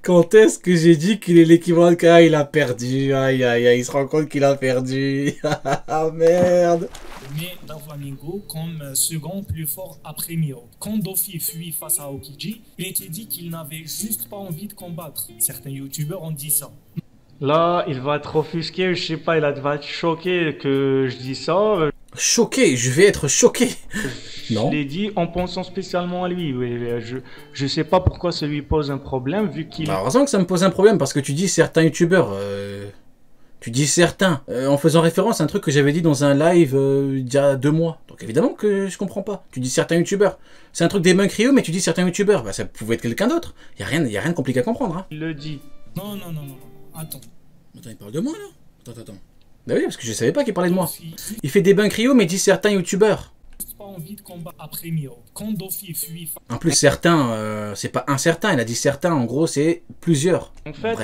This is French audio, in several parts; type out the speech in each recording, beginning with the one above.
Quand est-ce que j'ai dit qu'il est l'équivalent de Kaya? Il a perdu. Aïe, aïe, aïe. Il se rend compte qu'il a perdu. Ah, merde. Mais Doflamingo comme second plus fort après Miro. Quand Dofi fuit face à Aokiji, il était dit qu'il n'avait juste pas envie de combattre. Certains youtubeurs ont dit ça. Là, il va être offusqué, je sais pas, va être choqué que je dis ça. Choqué, je vais être choqué. Non. Je l'ai dit en pensant spécialement à lui. Oui, je sais pas pourquoi ça lui pose un problème vu qu'il... Bah, heureusement que ça me pose un problème parce que tu dis certains youtubeurs. Tu dis certains. En faisant référence à un truc que j'avais dit dans un live il y a 2 mois. Donc évidemment que je comprends pas. Tu dis certains youtubeurs. C'est un truc des Rio, mais tu dis certains youtubeurs. Bah ça pouvait être quelqu'un d'autre. Y a rien de compliqué à comprendre. Hein. Il le dit. Non. Attends. Attends, il parle de moi là? Attends. Bah oui, parce que je savais pas qu'il parlait de moi. Il fait des Rio, mais il dit certains youtubeurs. Pas envie de combattre après Miro. Quand Dofi fuit... En plus, certains, c'est pas un certain, il a dit certains, en gros, c'est plusieurs. En fait,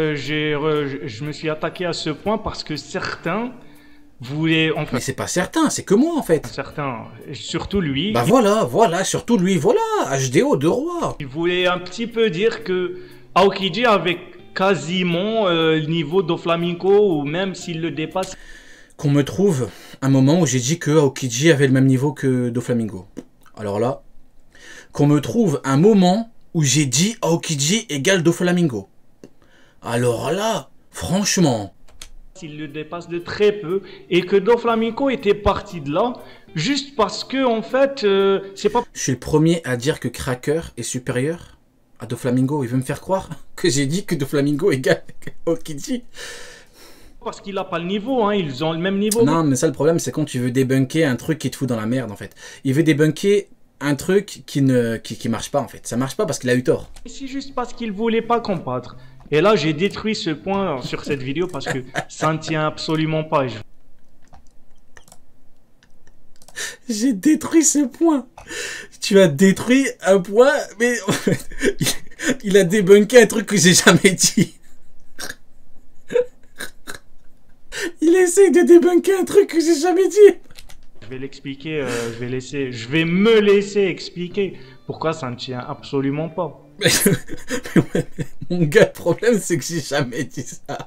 je me suis attaqué à ce point parce que certains voulaient... En fait, mais c'est pas certain, c'est que moi, en fait. Certains, surtout lui... Bah voilà, surtout lui, voilà, HDO, deux rois. Il voulait un petit peu dire que Aokiji avait quasiment le niveau Doflamingo, ou même s'il le dépasse... Qu'on me trouve un moment où j'ai dit que Aokiji avait le même niveau que Doflamingo. Alors là, qu'on me trouve un moment où j'ai dit Aokiji égale Doflamingo. Alors là, franchement... S'il le dépasse de très peu, et que Doflamingo était parti de là, juste parce que, en fait, c'est pas... Je suis le premier à dire que Cracker est supérieur à Doflamingo. Il veut me faire croire que j'ai dit que Doflamingo égale Aokiji. Parce qu'il n'a pas le niveau, hein, ils ont le même niveau. Non, mais ça, le problème, c'est quand tu veux débunker un truc qui te fout dans la merde, en fait. Il veut débunker un truc qui marche pas, en fait. Ça marche pas parce qu'il a eu tort. C'est juste parce qu'il voulait pas combattre. Et là, j'ai détruit ce point sur cette vidéo parce que ça ne tient absolument pas. J'ai détruit ce point. Tu as détruit un point, mais il a débunké un truc que j'ai jamais dit. Il essaye de débunker un truc que j'ai jamais dit. Je vais l'expliquer, je vais me laisser expliquer pourquoi ça ne tient absolument pas. Mon gars, le problème c'est que j'ai jamais dit ça.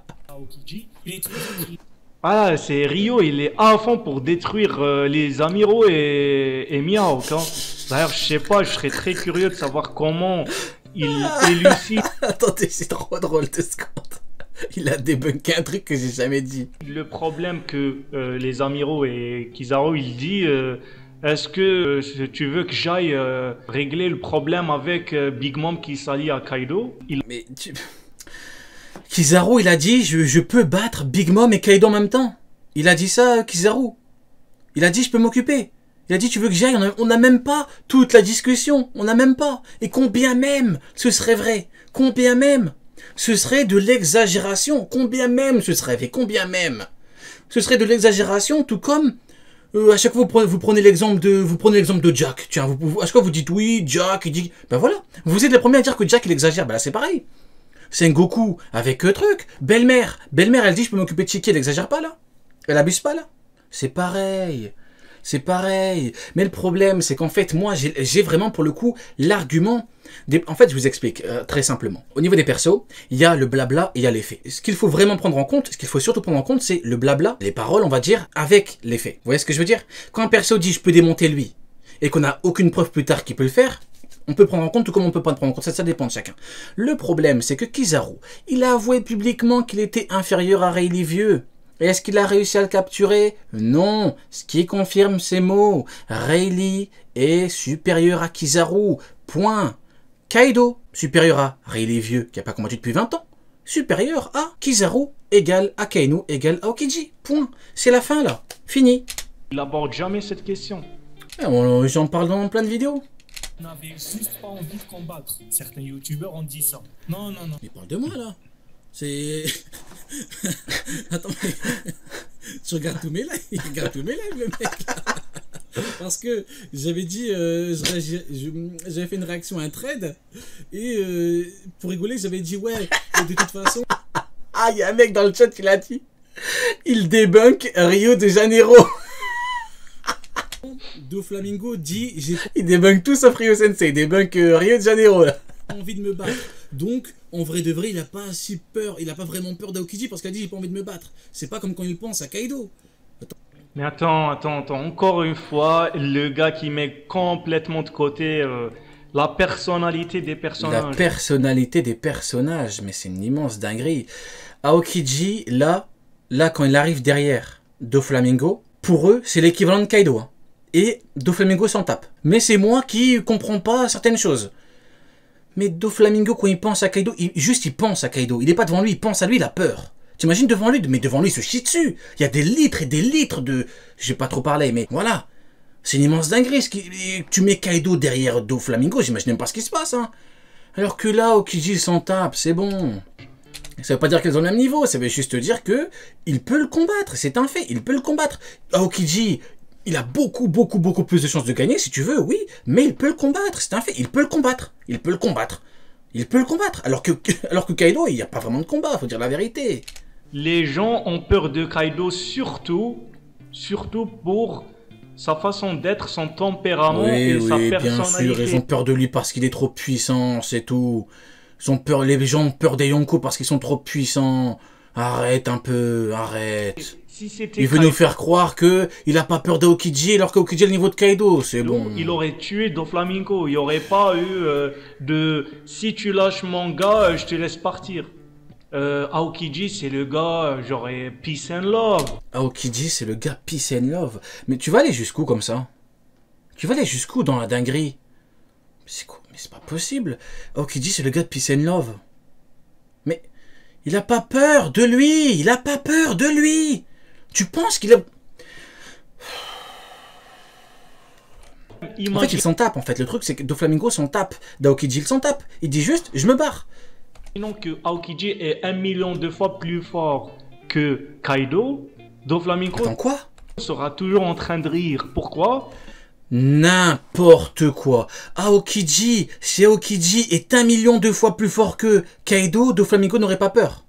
Ah, c'est Rio, il est à fond pour détruire les Amiro et Mihawk. Hein. D'ailleurs, je sais pas, je serais très curieux de savoir comment il élucide. Attendez, c'est trop drôle de ce compte. Il a débunké un truc que j'ai jamais dit. Le problème que les Amiro et Kizaru, il dit, est-ce que tu veux que j'aille régler le problème avec Big Mom qui s'allie à Kaido? Mais Kizaru, il a dit, je peux battre Big Mom et Kaido en même temps. Il a dit ça, Kizaru. Il a dit, je peux m'occuper. Il a dit, tu veux que j'aille? On n'a même pas toute la discussion. On n'a même pas. Et combien même ce serait vrai? Combien même ce serait de l'exagération? Combien même ce serait vrai? Combien même ce serait de l'exagération, tout comme à chaque fois vous prenez l'exemple de Jack. Tiens, à chaque fois vous dites oui, Jack, il dit, ben voilà, vous êtes les premiers à dire que Jack il exagère. Ben là c'est pareil. Sengoku avec truc, belle-mère, elle dit je peux m'occuper de Chiki, elle exagère pas là? Elle abuse pas là? C'est pareil. C'est pareil. Mais le problème, c'est qu'en fait, moi, j'ai vraiment, pour le coup, l'argument... En fait, je vous explique très simplement. Au niveau des persos, il y a le blabla et il y a les faits. Ce qu'il faut vraiment prendre en compte, ce qu'il faut surtout prendre en compte, c'est le blabla, les paroles, on va dire, avec les faits. Vous voyez ce que je veux dire? Quand un perso dit « je peux démonter lui » et qu'on n'a aucune preuve plus tard qu'il peut le faire, on peut prendre en compte tout comme on peut pas prendre en compte. Ça dépend de chacun. Le problème, c'est que Kizaru, il a avoué publiquement qu'il était inférieur à Rayleigh vieux. Et est-ce qu'il a réussi à le capturer? Non. Ce qui confirme ces mots. Rayleigh est supérieur à Kizaru. Point. Kaido, supérieur à Rayleigh vieux, qui n'a pas combattu depuis 20 ans. Supérieur à Kizaru, égale à Kainu, égale à Aokiji. Point. C'est la fin, là. Fini. Il n'aborde jamais cette question. J'en parle dans plein de vidéos. On n'avait juste pas envie de combattre. Certains youtubeurs ont dit ça. Non. Il parle de moi, là. C'est... Attends, mais... tu regardes tous mes lives, le mec. Parce que j'avais dit, j'avais fait une réaction à un trade, et pour rigoler, j'avais dit, ouais, de toute façon... Ah, il y a un mec dans le chat qui l'a dit. Il débunk Rio de Janeiro. Doflamingo dit... Il débunk tout sauf Rio Sensei, il débunk Rio de Janeiro, là. Envie de me battre. Donc, en vrai de vrai, il a pas si peur, il a pas vraiment peur d'Aokiji parce qu'il a dit j'ai pas envie de me battre. C'est pas comme quand il pense à Kaido. Mais attends, encore une fois, le gars qui met complètement de côté la personnalité des La personnages. personnalité des personnages, mais c'est une immense dinguerie. Aokiji, là, quand il arrive derrière Doflamingo, pour eux, c'est l'équivalent de Kaido. Hein. Et Doflamingo s'en tape. Mais c'est moi qui comprends pas certaines choses. Mais Doflamingo, quand il pense à Kaido, il pense à Kaido. Il est pas devant lui, il pense à lui, il a peur. T'imagines devant lui, mais devant lui, il se chie dessus. Il y a des litres et des litres de... Je vais pas trop parler, mais voilà. C'est une immense dinguerie. Tu mets Kaido derrière Doflamingo, j'imagine même pas ce qui se passe. Hein. Alors que là, Aokiji s'en tape, c'est bon. Ça veut pas dire qu'elles ont le même niveau, ça veut juste dire que il peut le combattre, c'est un fait, il peut le combattre. Aokiji, il a beaucoup plus de chances de gagner, si tu veux, oui, mais il peut le combattre, c'est un fait, il peut le combattre, il peut le combattre. Il peut le combattre, alors que Kaido, il n'y a pas vraiment de combat, faut dire la vérité. Les gens ont peur de Kaido surtout pour sa façon d'être, son tempérament et sa personnalité. Bien sûr, ils ont peur de lui parce qu'il est trop puissant, c'est tout. Les gens ont peur des Yonko parce qu'ils sont trop puissants. Arrête un peu, arrête. Si il veut nous faire croire que il a pas peur d'Aokiji alors qu'Aokiji est le niveau de Kaido, c'est bon. Il aurait tué Doflamingo, il n'y aurait pas eu de si tu lâches mon gars, je te laisse partir. Aokiji c'est le gars, j'aurais peace and love. Aokiji c'est le gars peace and love. Mais tu vas aller jusqu'où comme ça? Tu vas aller jusqu'où dans la dinguerie? C'est quoi? Mais c'est pas possible. Aokiji c'est le gars de peace and love. Mais il a pas peur de lui. Il a pas peur de lui. Tu penses qu'il a... En fait, il s'en tape, en fait. Le truc, c'est que Doflamingo s'en tape. D'Aokiji, il s'en tape. Il dit juste, je me barre. Sinon que Aokiji est 1 million de fois plus fort que Kaido, Doflamingo Attends, quoi? sera toujours en train de rire. Pourquoi? N'importe quoi. Aokiji, si Aokiji est 1 million de fois plus fort que Kaido, Doflamingo n'aurait pas peur.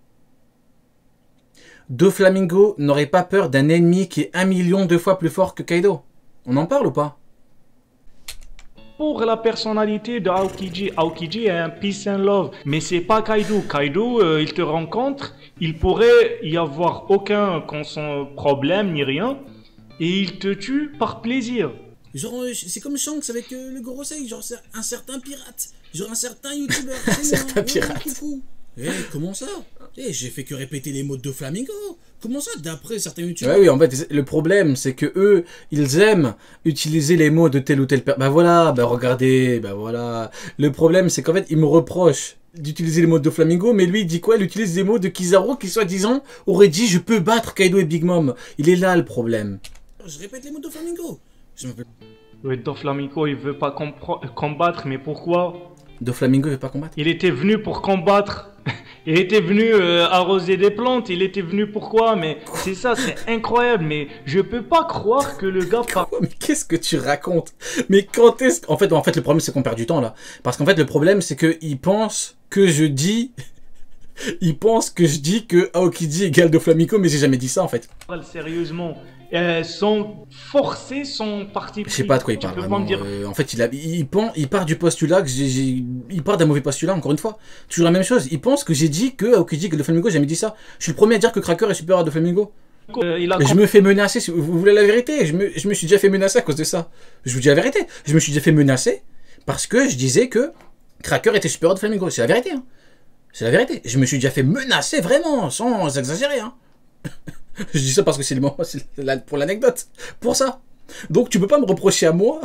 Doflamingo n'aurait pas peur d'un ennemi qui est 1 million de fois plus fort que Kaido. On en parle ou pas? Pour la personnalité de Aokiji, Aokiji est un peace and love, mais c'est pas Kaido. Kaido, il te rencontre, il pourrait y avoir aucun problème ni rien, et il te tue par plaisir. Genre, c'est comme Shanks avec le Gorosei, genre un certain pirate, genre un certain youtubeur. Un certain pirate. Comment ça? J'ai fait que répéter les mots de Doflamingo. Comment ça, d'après certains youtubeurs? Oui, en fait, le problème, c'est que eux, ils aiment utiliser les mots de tel ou tel personne. Bah voilà, bah regardez, bah voilà. Le problème, c'est qu'en fait, ils me reprochent d'utiliser les mots de Doflamingo, mais lui, il dit quoi? Il utilise des mots de Kizaru qui, soi-disant, aurait dit « Je peux battre Kaido et Big Mom ». Il est là, le problème. Je répète les mots de Doflamingo. Oui, Doflamingo, il veut pas combattre, mais pourquoi? Doflamingo veut pas combattre? Il était venu pour combattre. Il était venu arroser des plantes. Il était venu pourquoi? Mais c'est ça, c'est incroyable. Mais je peux pas croire que le gars... Mais qu'est-ce que tu racontes? Mais quand est-ce... En fait, le problème, c'est qu'on perd du temps, là. Parce qu'en fait, le problème, c'est qu'il pense que je dis... Il pense que je dis que Aokiji égale Doflamingo, mais j'ai jamais dit ça, en fait. Sérieusement, son forcé son parti pris. Je sais pas de quoi il parle, vraiment. En fait, il part du postulat que il part d'un mauvais postulat, encore une fois. Toujours la même chose. Il pense que j'ai dit que Aokiji égale Doflamingo, j'ai jamais dit ça. Je suis le premier à dire que Cracker est supérieur à Doflamingo. Je me fais menacer, si vous voulez la vérité, je me suis déjà fait menacer à cause de ça. Je vous dis la vérité. Je me suis déjà fait menacer parce que je disais que Cracker était supérieur à Doflamingo. C'est la vérité, hein. C'est la vérité. Je me suis déjà fait menacer, vraiment, sans exagérer, hein. Je dis ça parce que c'est le moment, pour l'anecdote. Pour ça. Donc tu peux pas me reprocher à moi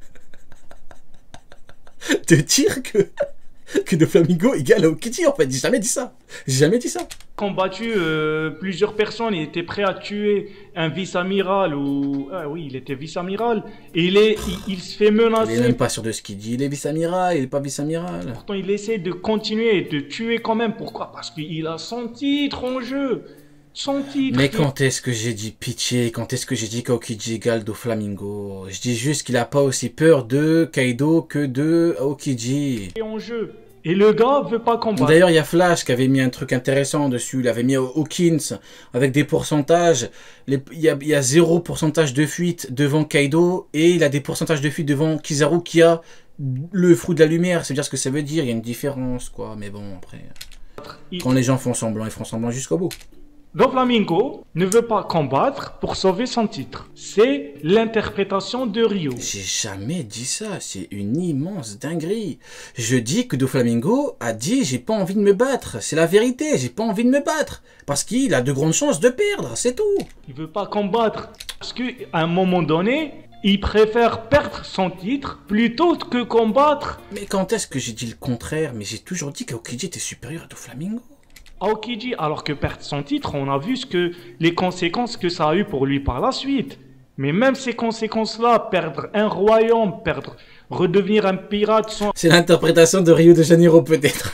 de dire que Doflamingo égale Aokiji, en fait. J'ai jamais dit ça. J'ai jamais dit ça. Combattu plusieurs personnes, il était prêt à tuer un vice-amiral ou... Ah oui, il était vice-amiral. Et il se fait menacer. Il est même pas sûr de ce qu'il dit. Il est vice-amiral, il est pas vice-amiral. Pourtant, il essaie de continuer et de tuer quand même. Pourquoi? Parce qu'il a son titre en jeu. Son titre. Mais quand est-ce que j'ai dit pitié? Quand est-ce que j'ai dit qu'Aokiji égale Doflamingo? Je dis juste qu'il a pas aussi peur de Kaido que de Aokiji. En jeu. Et le gars veut pas combattre. D'ailleurs, il y a Flash qui avait mis un truc intéressant dessus. Il avait mis Hawkins avec des pourcentages. Il y a 0% de fuite devant Kaido et il a des pourcentages de fuite devant Kizaru qui a le fruit de la lumière, ça veut dire ce que ça veut dire, il y a une différence, quoi. Mais bon, après, quand les gens font semblant, ils font semblant jusqu'au bout. Doflamingo ne veut pas combattre pour sauver son titre. C'est l'interprétation de Ryo. J'ai jamais dit ça, c'est une immense dinguerie. Je dis que Doflamingo a dit j'ai pas envie de me battre, c'est la vérité, j'ai pas envie de me battre. Parce qu'il a de grandes chances de perdre, c'est tout. Il veut pas combattre parce qu'à un moment donné, il préfère perdre son titre plutôt que combattre. Mais quand est-ce que j'ai dit le contraire? Mais j'ai toujours dit qu'Aokiji était supérieur à Doflamingo. Aokiji, alors que perdre son titre, on a vu les conséquences que ça a eu pour lui par la suite. Mais même ces conséquences-là, perdre un royaume, redevenir un pirate sans... C'est l'interprétation de Rio de Janeiro peut-être.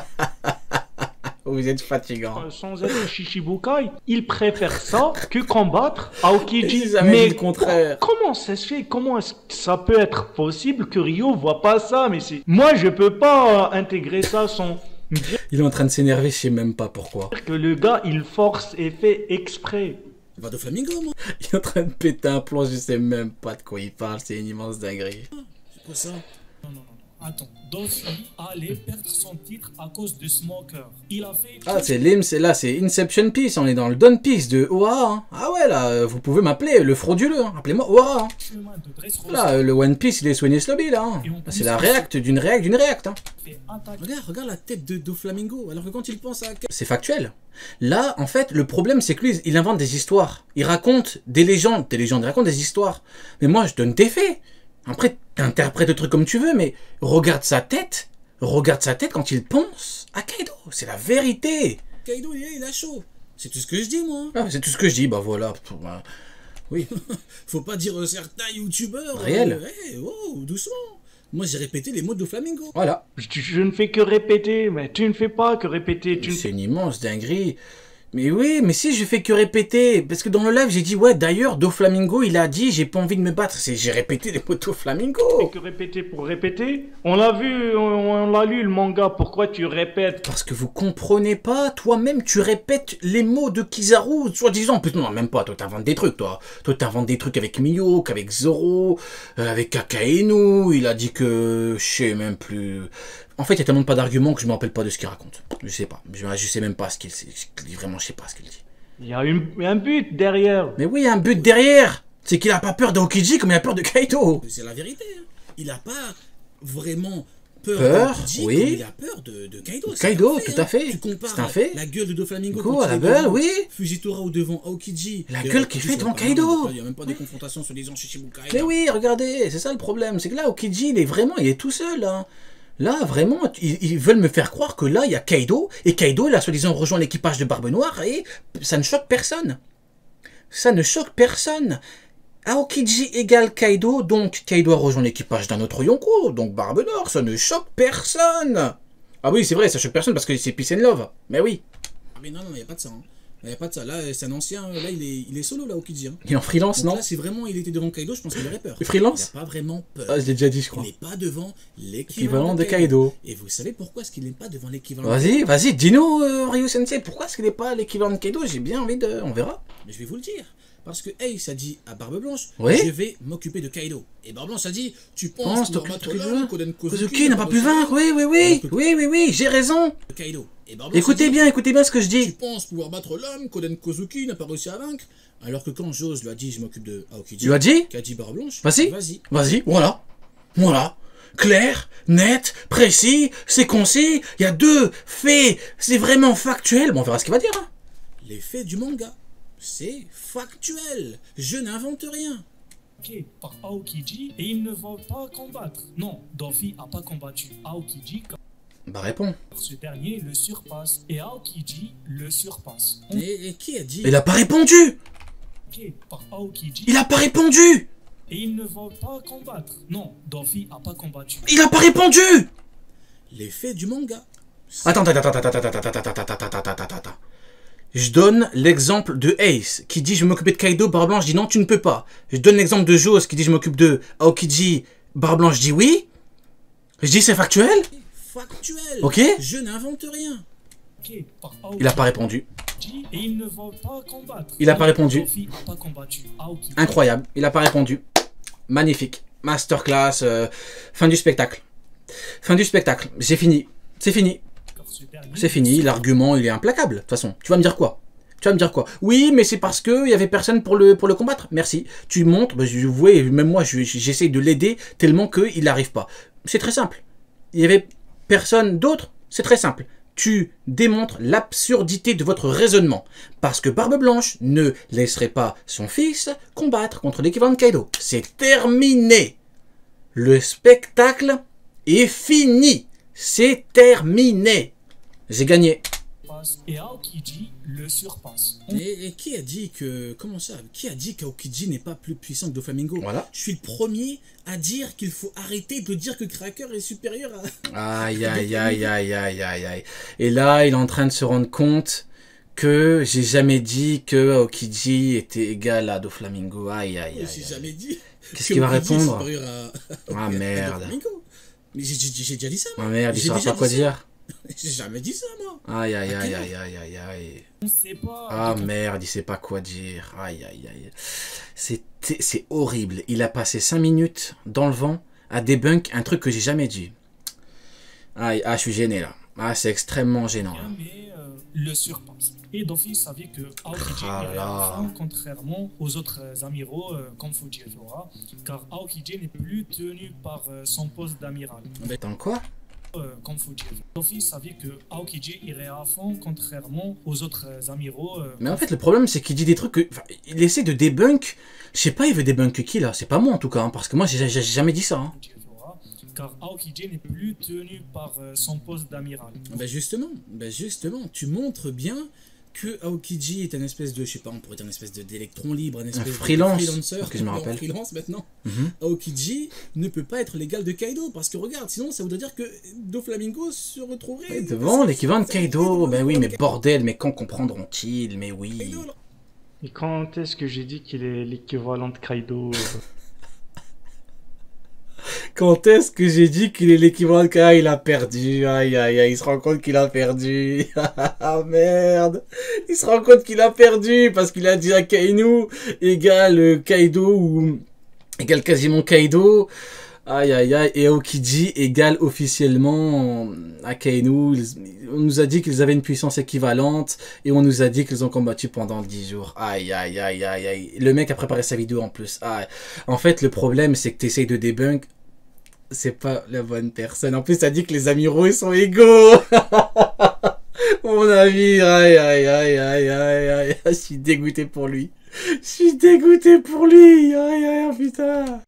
Vous êtes fatigant. Sans être Shichibukai, il préfère ça que combattre Aokiji. Mais le contraire. Comment ça se fait? Comment est-ce que ça peut être possible que Ryo voit pas ça? Mais c'est... Moi, je peux pas intégrer ça sans... Il est en train de s'énerver, je sais même pas pourquoi. Que le gars, il force et fait exprès. Va de Flamingo, moi. Il est en train de péter un plomb, je sais même pas de quoi il parle, c'est une immense dinguerie. C'est quoi ça? Non. Attends, Dofi allait perdre son titre à cause de Smoker. Il a fait... Ah, c'est Inception Piece, on est dans le Dawn Piece de Ohara. Hein. Ah ouais, là, vous pouvez m'appeler le frauduleux, hein. Appelez-moi Ohara. Hein. Là, le One Piece, il est soigné Slobby, là. Hein. Là c'est la réacte d'une réacte. Hein. Regarde la tête de Doflamingo, alors que quand il pense à... C'est factuel. Là, en fait, le problème, c'est que lui, il invente des histoires. Il raconte des légendes, il raconte des histoires. Mais moi, je donne des faits. Après, t'interprètes le truc comme tu veux, mais regarde sa tête quand il pense à Kaido. C'est la vérité. Kaido, il a chaud. C'est tout ce que je dis, moi. Ah, c'est tout ce que je dis, bah voilà. Oui. Faut pas dire certains youtubeurs. Réel. Doucement. Moi, j'ai répété les mots de Flamingo. Voilà. Je ne fais que répéter, mais tu ne fais pas que répéter. C'est une immense dinguerie. Mais oui, mais si je fais que répéter, parce que dans le live j'ai dit ouais d'ailleurs Doflamingo il a dit j'ai pas envie de me battre, j'ai répété les mots de Doflamingo. Et que répéter pour répéter? On l'a vu, on l'a lu le manga, pourquoi tu répètes? Parce que vous comprenez pas, toi-même tu répètes les mots de Kizaru, soi-disant, non même pas, toi t'inventes des trucs toi t'inventes des trucs avec Mihawk, avec Zoro, avec Akainu, il a dit que je sais même plus... En fait, il y a tellement pas d'arguments que je me rappelle pas de ce qu'il raconte. Je sais pas. Je sais même pas ce qu'il dit. Vraiment, je sais pas ce qu'il dit. Il y a un but derrière. Mais oui, il y a un but derrière. C'est qu'il a pas peur d'Aokiji comme il a peur de Kaido. C'est la vérité. Hein. Il a pas vraiment peur d'Aokiji oui. comme il a peur de Kaido. Kaido, tout à fait. Tu compares c'est un fait. La gueule de Doflamingo quand la gueule, oui. Fujitora ou devant Aokiji. La gueule qu'il fait devant Kaido. Il n'y a même pas de confrontation sur les Shichibukai. Mais oui, regardez, c'est ça le problème. C'est que là, Aokiji, il est tout seul. Hein. Là, vraiment, ils veulent me faire croire que là, il y a Kaido, et Kaido, il a soi-disant rejoint l'équipage de Barbe Noire, et ça ne choque personne. Ça ne choque personne. Aokiji égale Kaido, donc Kaido a rejoint l'équipage d'un autre Yonko, donc Barbe Noire, ça ne choque personne. Ah oui, c'est vrai, ça choque personne parce que c'est Peace and Love. Mais oui. Ah mais non, il n'y a pas de ça. Hein. Il n'y a pas de ça. Là, c'est un ancien. Là, il est solo, là, Aokiji. Hein. Il est en freelance, donc non? Là, c'est vraiment, il était devant Kaido, je pense qu'il aurait peur. Le freelance? Il n'a pas vraiment peur. Ah, je l'ai déjà dit, je crois. Il n'est pas devant l'équivalent de Kaido. Et vous savez pourquoi est-ce qu'il n'est pas devant l'équivalent? Vas-y, dis-nous, Ryu Sensei, pourquoi est-ce qu'il n'est pas l'équivalent de Kaido? J'ai bien envie de... On verra. Mais je vais vous le dire. Parce que Ace a dit à Barbe Blanche, oui, je vais m'occuper de Kaido. Et Barbe Blanche a dit, tu penses pouvoir battre l'homme Koden Kozuki n'a pas pu vaincre. Oui, j'ai raison. Kaido. Écoutez bien ce que je dis. Tu penses pouvoir battre l'homme Koden Kozuki n'a pas réussi à vaincre. Alors que quand Jose lui a dit, je m'occupe de Aokiji. Tu lui as dit? Qu'a dit Barbe Blanche? Vas-y, voilà. Clair, net, précis, c'est concis. Il y a deux faits, c'est vraiment factuel. Bon, on verra ce qu'il va dire. Hein. Les faits du manga. C'est factuel. Je n'invente rien. Par Aokiji et il ne va pas combattre. Non, Dofi n'a pas combattu Aokiji. Bah réponds. Ce dernier le surpasse et Aokiji le surpasse. Et qui a dit? Il a pas répondu. Par Aokiji. Il a pas répondu. Et il ne va pas combattre. Non, Dofi n'a pas combattu. Il a pas répondu. Les faits du manga. Attends. Je donne l'exemple de Ace qui dit je vais m'occuper de Kaido, Barbe Blanche dit non tu ne peux pas. Je donne l'exemple de Jose qui dit je m'occupe de Aokiji, Barbe Blanche dit oui. Je dis c'est factuel. Factuel. Ok. Je n'invente rien. Il a pas répondu. Et il ne va pas combattre. Il a pas répondu. Dofi n'a pas combattu Aokiji. Incroyable, il a pas répondu. Magnifique. Masterclass, fin du spectacle. Fin du spectacle, j'ai fini. C'est fini. C'est fini, l'argument il est implacable, de toute façon. Tu vas me dire quoi? Tu vas me dire quoi? Oui, mais c'est parce qu'il y avait personne pour le combattre. Merci. Tu montres, bah, vous voyez, même moi j'essaye de l'aider tellement qu'il n'arrive pas. C'est très simple. Il y avait personne d'autre, c'est très simple. Tu démontres l'absurdité de votre raisonnement. Parce que Barbe Blanche ne laisserait pas son fils combattre contre l'équivalent de Kaido. C'est terminé. Le spectacle est fini. C'est terminé. J'ai gagné. Et Aokiji le surpasse. Et qui a dit que... Comment ça? Qui a dit qu'Aokiji n'est pas plus puissant que Doflamingo? Voilà. Je suis le premier à dire qu'il faut arrêter de dire que Cracker est supérieur à... Aïe, aïe, aïe, aïe, aïe, aïe, aïe. Et là, il est en train de se rendre compte que j'ai jamais dit que Aokiji était égal à Doflamingo. Aïe, aïe, aïe. J'ai jamais dit. Qu'est-ce qu'il va répondre? Ah merde. Mais j'ai déjà dit ça, moi. Ah merde, il J'ai saura déjà pas quoi dit ça. dire. J'ai jamais dit ça, moi. Aïe, aïe, aïe, aïe, aïe, aïe, aïe. On sait pas. Ah merde, il sait pas quoi dire. Aïe, aïe, aïe. C'est horrible. Il a passé 5 minutes dans le vent à débunk un truc que j'ai jamais dit. Aïe, je suis gêné là. Ah, c'est extrêmement gênant. Là. Mais le surpasse. Et Dofi savait que Aokiji irait à fond, contrairement aux autres amiraux comme Fujiwara, car Aokiji n'est plus tenu par son poste d'amiral. Dans quoi? Comme Fujiwara. Dofi savait que Aokiji irait à fond, contrairement aux autres amiraux. Mais en fait, le problème, c'est qu'il dit des trucs que... Enfin, il essaie de débunk. Je sais pas, il veut débunk qui là? C'est pas moi en tout cas, hein, parce que moi, j'ai jamais dit ça. Hein. Car Aokiji n'est plus tenu par son poste d'amiral. Ben justement, tu montres bien que Aokiji est un espèce de, je sais pas, on pourrait dire une espèce d'électron libre, un espèce freelance, de freelancer, parce que je me rappelle. freelance maintenant. Aokiji ne peut pas être l'égal de Kaido, parce que regarde, sinon ça voudrait dire que Doflamingo se retrouverait... Et devant l'équivalent de Kaido, ben oui, mais bordel, mais quand comprendront-ils? Mais oui. Et quand est-ce que j'ai dit qu'il est l'équivalent de Kaido? Quand est-ce que j'ai dit qu'il est l'équivalent de Kaido? Il a perdu. Aïe, aïe, aïe. Il se rend compte qu'il a perdu. Ah merde. Il se rend compte qu'il a perdu parce qu'il a dit à Kainu égale Kaido ou égale quasiment Kaido. Aïe, aïe, aïe. Et Aokiji égale officiellement à Kainu. On nous a dit qu'ils avaient une puissance équivalente et on nous a dit qu'ils ont combattu pendant 10 jours. Aïe, aïe, aïe, aïe, aïe. Le mec a préparé sa vidéo en plus. Aïe. En fait, le problème, c'est que tu essayes de débunk. C'est pas la bonne personne. En plus, ça dit que les amiraux, ils sont égaux. Mon avis, aïe, aïe, aïe, aïe, aïe, aïe. Je suis dégoûté pour lui. Je suis dégoûté pour lui. Aïe, aïe, putain.